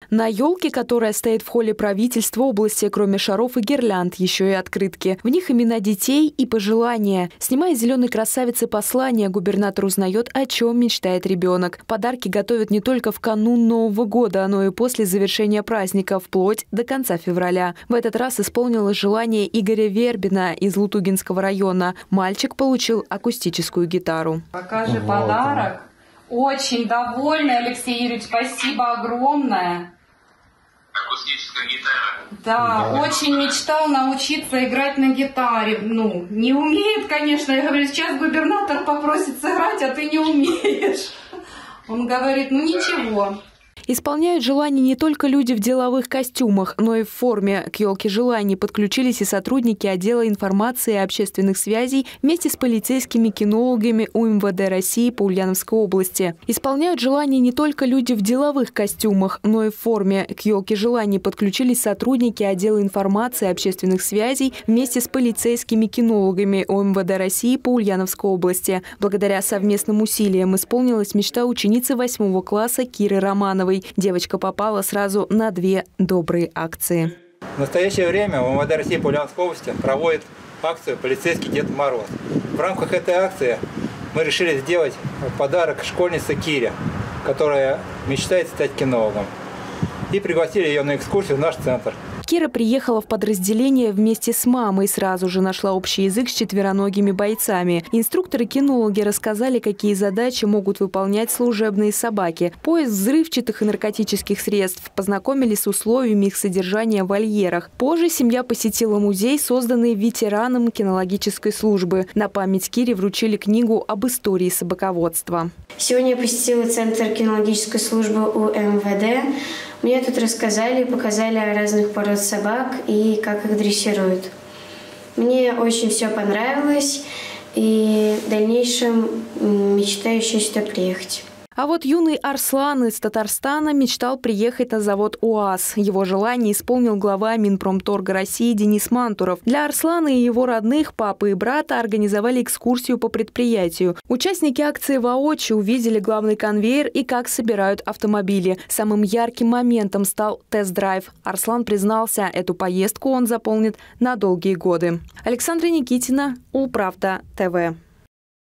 На елке, которая стоит в холле правительства области, кроме шаров и гирлянд, еще и открытки. В них имена детей и пожелания. Снимая зеленой красавицы послания, губернатор узнает, о чем мечтает ребенок. Подарки готовят не только в канун Нового года, но и после завершения праздника, вплоть до конца февраля. В этот раз исполнилось желание Игоря Вербина из Лутугинского района. Мальчик получил акустическую гитару. Покажи подарок. Очень довольна, Алексей Юрьевич, спасибо огромное. Акустическая гитара. Да, очень мечтал научиться играть на гитаре. Ну, не умеет, конечно. Я говорю, сейчас губернатор попросит сыграть, а ты не умеешь. Он говорит, ну ничего. Исполняют желания не только люди в деловых костюмах, но и в форме. К елке желаний подключились и сотрудники отдела информации и общественных связей вместе с полицейскими кинологами УМВД России по Ульяновской области. Исполняют желания не только люди в деловых костюмах, но и в форме. К елке желаний подключились сотрудники отдела информации и общественных связей вместе с полицейскими кинологами УМВД России по Ульяновской области. Благодаря совместным усилиям исполнилась мечта ученицы 8 класса Киры Романовой. Девочка попала сразу на 2 добрые акции. В настоящее время УМВД России по Ульяновской области проводит акцию «Полицейский Дед Мороз». В рамках этой акции мы решили сделать подарок школьнице Кире, которая мечтает стать кинологом. И пригласили ее на экскурсию в наш центр. Кира приехала в подразделение вместе с мамой. Сразу же нашла общий язык с четвероногими бойцами. Инструкторы-кинологи рассказали, какие задачи могут выполнять служебные собаки. Поиск взрывчатых и наркотических средств. Познакомили с условиями их содержания в вольерах. Позже семья посетила музей, созданный ветераном кинологической службы. На память Кире вручили книгу об истории собаководства. Сегодня я посетила Центр кинологической службы УМВД. Мне тут рассказали и показали о разных пород собак и как их дрессируют. Мне очень все понравилось, и в дальнейшем мечтаю еще сюда приехать. А вот юный Арслан из Татарстана мечтал приехать на завод УАЗ. Его желание исполнил глава Минпромторга России Денис Мантуров. Для Арслана и его родных, папы и брата, организовали экскурсию по предприятию. Участники акции воочию увидели главный конвейер и как собирают автомобили. Самым ярким моментом стал тест-драйв. Арслан признался, эту поездку он запомнит на долгие годы. Александра Никитина, Улправда ТВ.